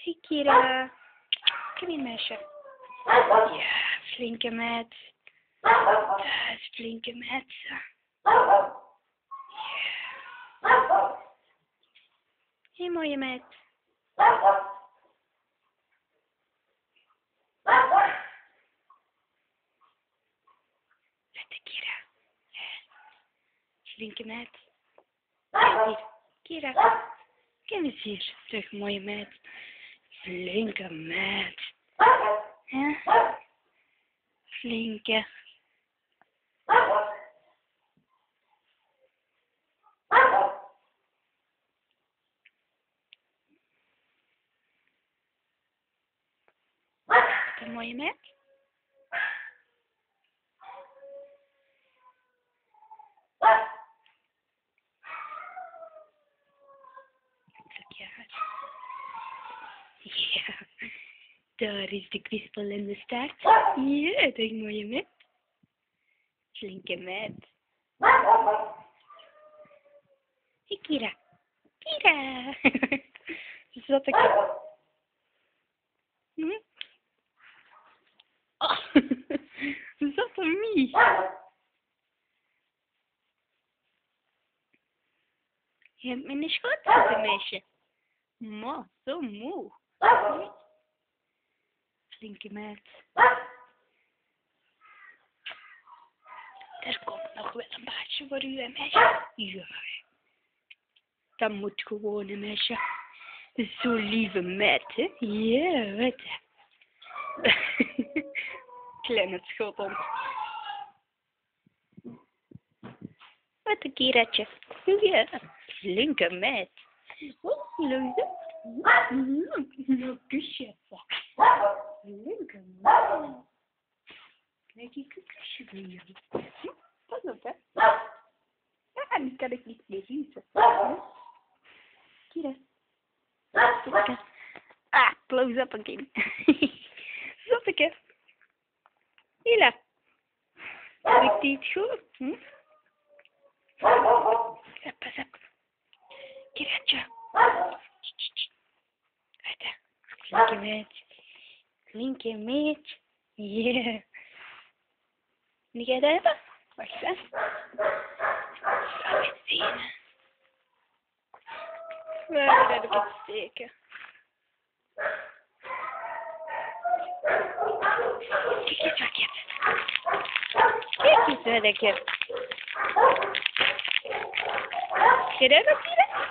Hey Kira, kom hier meisje. Ja, flinke meid. Dat is flinke meid. Ja. Hey mooie meid. Lekker Kira. Flinke meid. Hier. Kira, kom eens hier. Terug mooie meid. Flinke meid. Ja? Flinke. Een mooie meid. Trek je uit. Ja, daar is de kwispel in de staart. Ja, dat is een mooie meid. Flinke meid. Hey Kira. Kira. Zat ik. Hm? Oh. Zat er niet. Je hebt me niet goed zitten, meisje. Ma, zo moe. Flinke meid. Er komt nog wel een baasje voor u, hè, meisje. Ja. Dat moet gewoon, hè, meisje. Zo'n lieve meid, hè. Ja, wat. Kleine schothond. Wat een kieretje. Ja, flinke meid. Oh, leuk. Een kusje. Flinke meid. Kijk, ik een kusje voor jullie. Pas op, hè. Ja, nu kan ik niet meer zien. Kira. Ah, close up again. Zotteke. Hila. Heb ik die het goed? Hm? Ja, pas op. Kiratje. Uit. Flinke meid. Flinke meid. Yeah. Nu ga je dat hebben? Wacht, hè. Laat eens zien. Waar heb ik het steken? Kijk eens wat ik heb. Kijk eens wat ik heb. Zie je dat, Kira?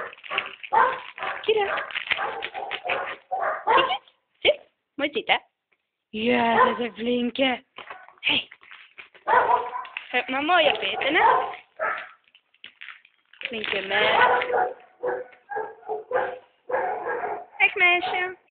Kira. Kijk eens. Zie? Mooi zit, hè? Ja, dat is een flinke. Hey. Heb maar mooi opeten, hè? Flinke meid. Echt meisje.